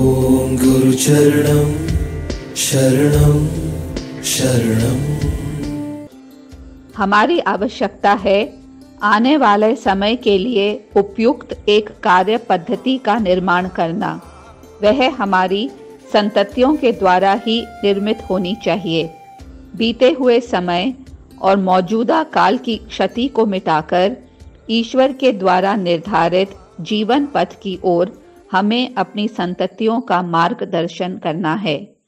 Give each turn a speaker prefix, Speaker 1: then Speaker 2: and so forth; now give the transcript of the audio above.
Speaker 1: ओम गुरु चरणम शरणम शरणम।
Speaker 2: हमारी आवश्यकता है आने वाले समय के लिए उपयुक्त एक कार्य पद्धति का निर्माण करना। वह हमारी संततियों के द्वारा ही निर्मित होनी चाहिए। बीते हुए समय और मौजूदा काल की क्षति को मिटाकर ईश्वर के द्वारा निर्धारित जीवन पथ की ओर हमें अपनी संततियों का मार्गदर्शन करना है।